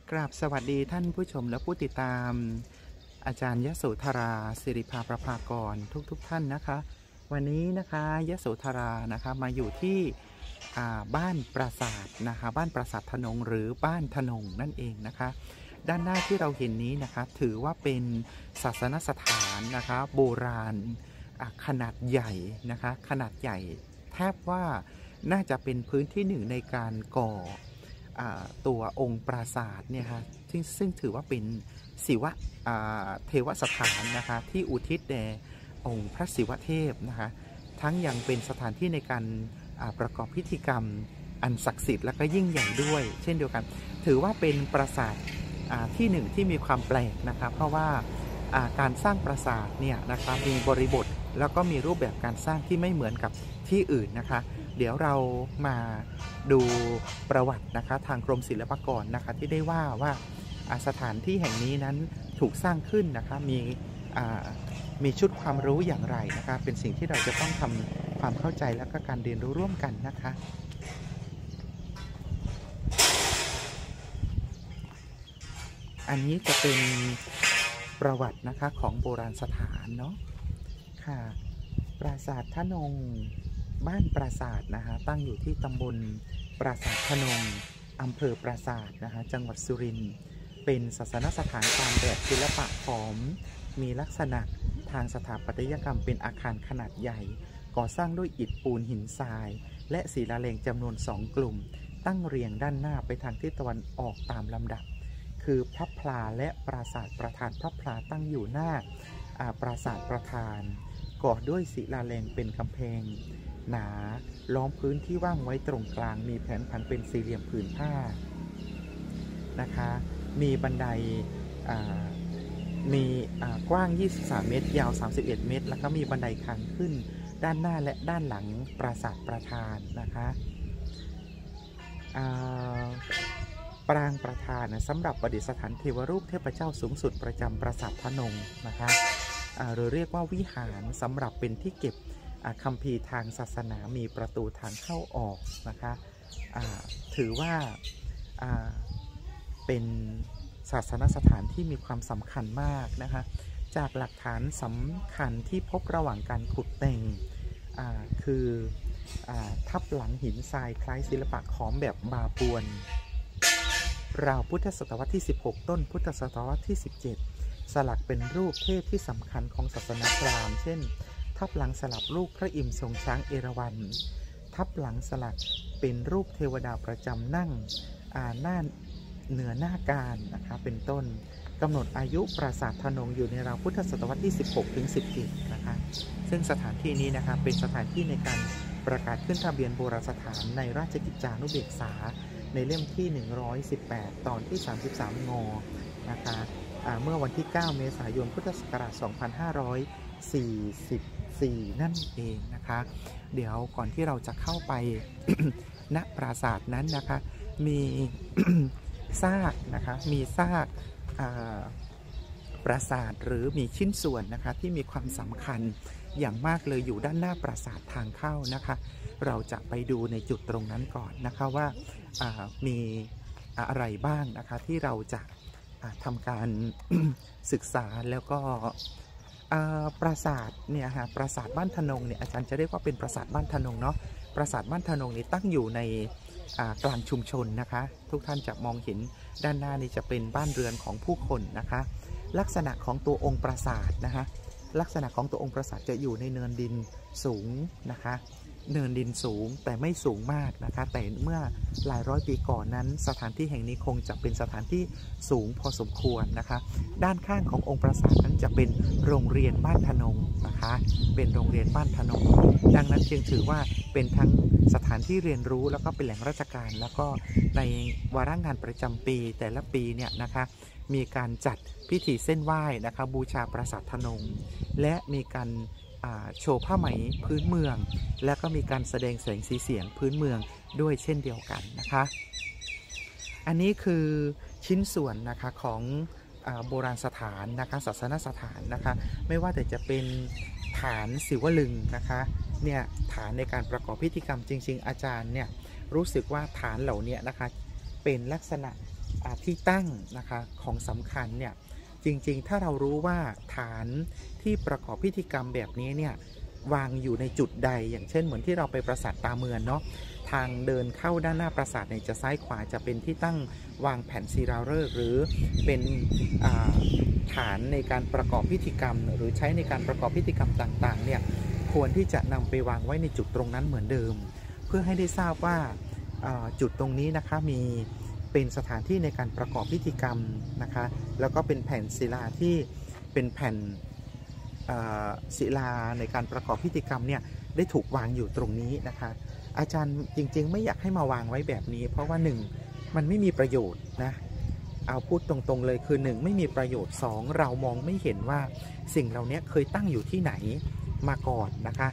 กราบสวัสดีท่านผู้ชมและผู้ติดตามอาจารย์ยโสธราศิริภาประภากรทุกท่านนะคะวันนี้นะคะยโสธรานะคะมาอยู่ที่บ้านปราสาทนะคะบ้านปราสาทธนงหรือบ้านธนงนั่นเองนะคะด้านหน้าที่เราเห็นนี้นะคะถือว่าเป็นศาสนสถานนะคะโบราณขนาดใหญ่นะคะขนาดใหญ่แทบว่าน่าจะเป็นพื้นที่หนึ่งในการก่อตัวองค์ปราสาทเนี่ยค่ะซึ่งถือว่าเป็นศิวะเทวสถานนะคะที่อุทิศแด่องค์พระศิวเทพนะคะทั้งยังเป็นสถานที่ในการประกอบพิธีกรรมอันศักดิ์สิทธิ์และก็ยิ่งใหญ่ด้วยเช่นเดียวกันถือว่าเป็นปราสาทที่หนึ่งที่มีความแปลกนะคะเพราะว่าการสร้างปราสาทเนี่ยนะคะมีบริบทแล้วก็มีรูปแบบการสร้างที่ไม่เหมือนกับที่อื่นนะคะเดี๋ยวเรามาดูประวัตินะคะทางกรมศิลปากรนะคะที่ได้ว่าสถานที่แห่งนี้นั้นถูกสร้างขึ้นนะคะมีชุดความรู้อย่างไรนะคะเป็นสิ่งที่เราจะต้องทำความเข้าใจและก็การเรียนรู้ร่วมกันนะคะอันนี้จะเป็นประวัตินะคะของโบราณสถานเนาะค่ะปราสาทธนงบ้านปราสาทนะคะตั้งอยู่ที่ตำบลปราสาทธนงอำเภอปราสาทนะคะจังหวัดสุรินทร์เป็นศาสนสถานตามแบบศิลปะขอมมีลักษณะทางสถาปัตยกรรมเป็นอาคารขนาดใหญ่ก่อสร้างด้วยอิฐปูนหินทรายและศิลาแรงจำนวน2กลุ่มตั้งเรียงด้านหน้าไปทางทิศตะวันออกตามลำดับคือพระพลาและปราสาทประธานพระพลาตั้งอยู่หน้าปราสาทประธานก่อด้วยศิลาแรงเป็นกำแพงหนาล้อมพื้นที่ว่างไว้ตรงกลางมีแผนผังเป็นสี่เหลี่ยมผืนผ้านะคะมีบันไดมีกว้าง23 เมตรยาว31 เมตรแล้วก็มีบันไดทางขึ้นด้านหน้าและด้านหลังปราสาทประธานนะคะปรางประธานสำหรับประดิษฐานเทวรูปเทพเจ้าสูงสุดประจำปราสาทธนงนะคะหรือเรียกว่าวิหารสำหรับเป็นที่เก็บคัมภีร์ทางศาสนามีประตูทางเข้าออกนะคะถือว่าเป็นศาสนสถานที่มีความสำคัญมากนะคะจากหลักฐานสำคัญที่พบระหว่างการขุดแต่งคือทับหลังหินทรายคล้ายศิลปะขอมแบบบาปวนราวพุทธศตวรรษที่16ต้นพุทธศตวรรษที่17สลักเป็นรูปเทพที่สำคัญของศาสนาพราหมณ์เช่นทับหลังสลักรูปพระอินทร์ทรงช้างเอราวัณทับหลังสลักเป็นรูปเทวดาประจำนั่งหน้าเหนือหน้าการนะคะเป็นต้นกำหนดอายุปราสาทธนงอยู่ในราวพุทธศตวรรษที่16ถึง17นะคะซึ่งสถานที่นี้นะคะเป็นสถานที่ในการประกาศขึ้นทะเบียนโบราณสถานในราชกิจจานุเบกษาในเล่มที่118ตอนที่33 งนะคะเมื่อวันที่ 9 เมษายนพุทธศักราช 2544 นั่นเองนะคะเดี๋ยวก่อนที่เราจะเข้าไป ณ ปราสาทนั้นนะคะมี ซากนะคะมีซากปราสาทหรือมีชิ้นส่วนนะคะที่มีความสำคัญอย่างมากเลยอยู่ด้านหน้าปราสาททางเข้านะคะเราจะไปดูในจุดตรงนั้นก่อนนะคะว่ามีอะไรบ้างนะคะที่เราจะทำการ ศึกษาแล้วก็ปราสาทเนี่ยฮะปราสาทบ้านธนงเนี่ยอาจารย์จะเรียกว่าเป็นปราสาทบ้านธนงเนาะปราสาทบ้านธนงนี้ตั้งอยู่ในกลางชุมชนนะคะทุกท่านจะมองเห็นด้านหน้านี้จะเป็นบ้านเรือนของผู้คนนะคะลักษณะของตัวองค์ปราสาทนะคะลักษณะของตัวองค์ปราสาทจะอยู่ในเนินดินสูงนะคะเนินดินสูงแต่ไม่สูงมากนะคะแต่เมื่อหลายร้อยปีก่อนนั้นสถานที่แห่งนี้คงจะเป็นสถานที่สูงพอสมควรนะคะด้านข้างขององค์ปราสาทนั้นจะเป็นโรงเรียนบ้านธนงนะคะเป็นโรงเรียนบ้านธนงดังนั้นจึงถือว่าเป็นทั้งสถานที่เรียนรู้แล้วก็เป็นแหล่งราชการแล้วก็ในวาระงานประจำปีแต่ละปีเนี่ยนะคะมีการจัดพิธีเส้นไหว้นะคะบูชาปราสาทธนงและมีการโชว์ผ้าไหมพื้นเมืองและก็มีการแสดงแสงสีเสียงพื้นเมืองด้วยเช่นเดียวกันนะคะอันนี้คือชิ้นส่วนนะคะของโบราณสถานนะคะศาสนสถานนะคะไม่ว่าแต่จะเป็นฐานศิวลึงนะคะเนี่ยฐานในการประกอบพิธีกรรมจริงๆอาจารย์เนี่ยรู้สึกว่าฐานเหล่านี้นะคะเป็นลักษณะที่ตั้งนะคะของสำคัญเนี่ยจริงๆถ้าเรารู้ว่าฐานที่ประกอบพิธีกรรมแบบนี้เนี่ยวางอยู่ในจุดใดอย่างเช่นเหมือนที่เราไปปราสาทตาเมือนเนาะทางเดินเข้าด้านหน้าปราสาทเนี่ยจะซ้ายขวาจะเป็นที่ตั้งวางแผ่นศิลาฤกษ์หรือเป็นฐานในการประกอบพิธีกรรมหรือใช้ในการประกอบพิธีกรรมต่างๆเนี่ยควรที่จะนำไปวางไว้ในจุดตรงนั้นเหมือนเดิมเพื่อให้ได้ทราบว่าจุดตรงนี้นะคะมีเป็นสถานที่ในการประกอบพิธีกรรมนะคะแล้วก็เป็นแผ่นศิลาที่เป็นแผ่นศิลาในการประกอบพิธีกรรมเนี่ยได้ถูกวางอยู่ตรงนี้นะคะอาจารย์จริงๆไม่อยากให้มาวางไว้แบบนี้เพราะว่า1มันไม่มีประโยชน์นะเอาพูดตรงๆเลยคือ1ไม่มีประโยชน์2เรามองไม่เห็นว่าสิ่งเหล่านี้เคยตั้งอยู่ที่ไหนมาก่อนนะคะ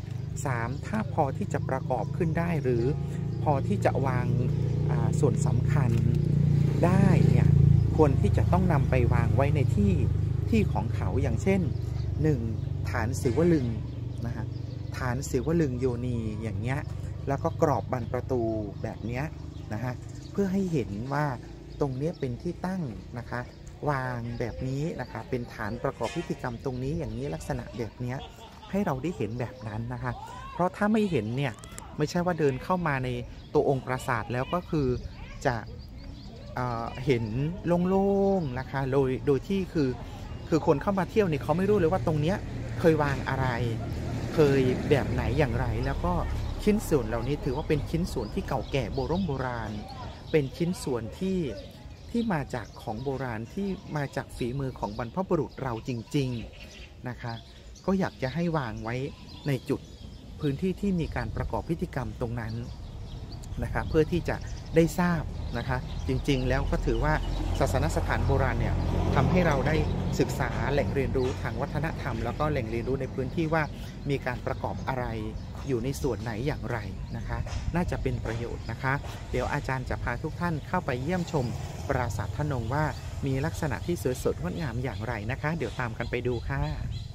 3ถ้าพอที่จะประกอบขึ้นได้หรือพอที่จะวางส่วนสำคัญได้เนี่ยควรที่จะต้องนำไปวางไว้ในที่ของเขาอย่างเช่น1ฐานศิวลึงนะฮะฐานศิวลึงโยนีอย่างเงี้ยแล้วก็กรอบบานประตูแบบเนี้ยนะฮะเพื่อให้เห็นว่าตรงนี้เป็นที่ตั้งนะคะวางแบบนี้นะคะเป็นฐานประกอบพิธีกรรมตรงนี้อย่างนี้ลักษณะแบบนี้ให้เราได้เห็นแบบนั้นนะคะเพราะถ้าไม่เห็นเนี่ยไม่ใช่ว่าเดินเข้ามาในตัวองค์ปราสาทแล้วก็คือจะเห็นโล่งๆนะคะโดยที่คือคนเข้ามาเที่ยวเนี่ยเขาไม่รู้เลยว่าตรงเนี้ยเคยวางอะไรเคยแบบไหนอย่างไรแล้วก็ชิ้นส่วนเหล่านี้ถือว่าเป็นชิ้นส่วนที่เก่าแก่โบราณเป็นชิ้นส่วนที่มาจากของโบราณที่มาจากฝีมือของบรรพบุรุษเราจริงๆนะคะก็อยากจะให้วางไว้ในจุดพื้นที่ที่มีการประกอบพิธีกรรมตรงนั้นนะคะเพื่อที่จะได้ทราบนะคะจริงๆแล้วก็ถือว่าศาสนสถานโบราณเนี่ยทำให้เราได้ศึกษาแหล่งเรียนรู้ทางวัฒนธรรมแล้วก็แหล่งเรียนรู้ในพื้นที่ว่ามีการประกอบอะไรอยู่ในส่วนไหนอย่างไรนะคะน่าจะเป็นประโยชน์นะคะเดี๋ยวอาจารย์จะพาทุกท่านเข้าไปเยี่ยมชมปราสาททนงว่ามีลักษณะที่สวยสดงดงามอย่างไรนะคะเดี๋ยวตามกันไปดูค่ะ